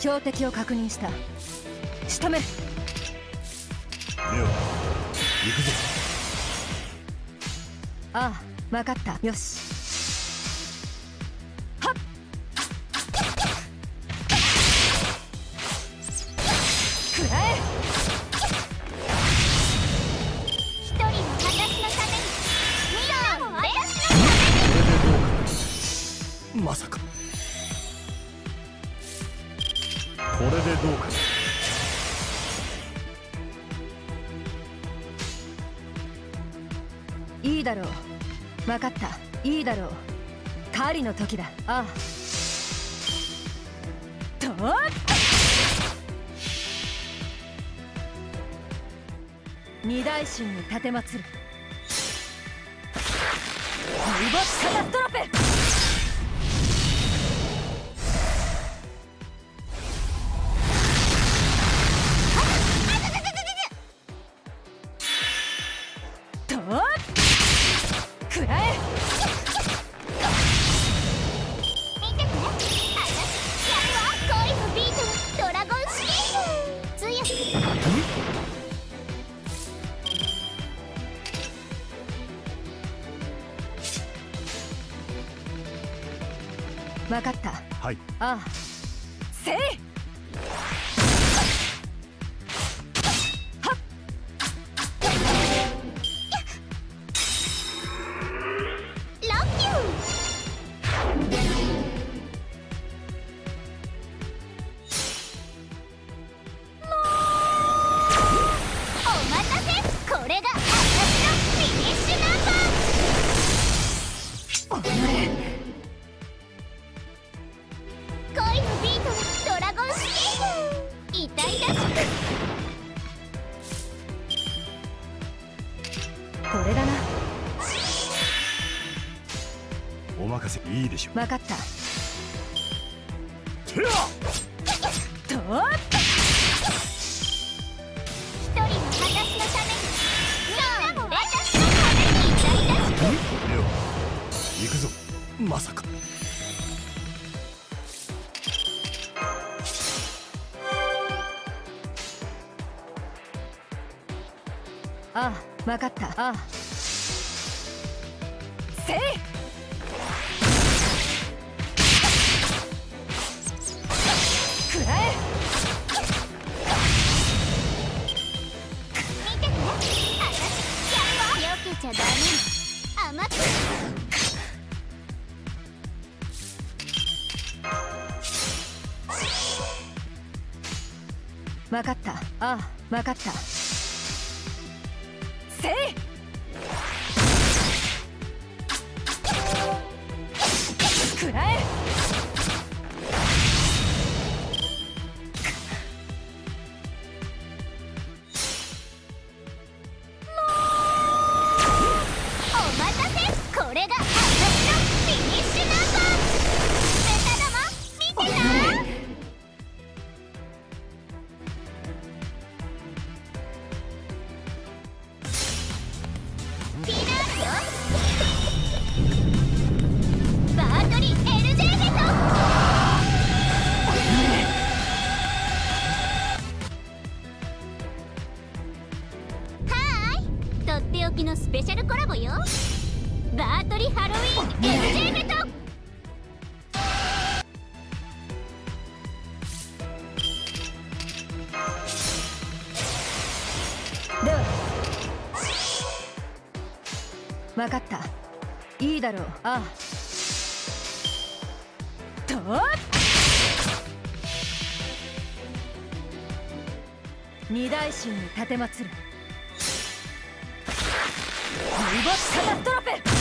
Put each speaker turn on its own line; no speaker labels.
標的を確認した。仕留める。
レオ、行くぞ。
ああ、分かった。よし。はっ。くらえ。
一人の私のために、みんなも私のために。
まさか。これでどうか。
いいだろう。分かった。いいだろう。狩りの時だ。ああ。とっ。二大神に立てまつる。リボスカタストロペ。分かった。
はい。
ああ。せい。はっ。
ラッキュー。お待たせ。これが私のフィニッシュナンバー。
おのれ。
恋のビートドラゴン式。痛々し
これだな。
お任せ。いいでしょう。
分かった。
てや。
とっ。
一人の私のために、みんなも私のために痛々しく。
レオ、行くぞ。まさか。
ああ、分かった。ああ。せい。くらえ。
見てて、あたしやるわ。避けちゃダメ。甘く。
分かった。ああ、分かった。せい。くらえ。
お待たせ。これが私のフィニッシュナンバー。ベタ玉見てな。ピーナッツよ。バートリエルジェーヘッド。はーい、とっておきのスペシャルコラボよ。バートリハロウィーンエルジェーヘッド。
では分かった。いいだろう。ああ。とっ。二大神に立てまつる。リボスカタストロペ。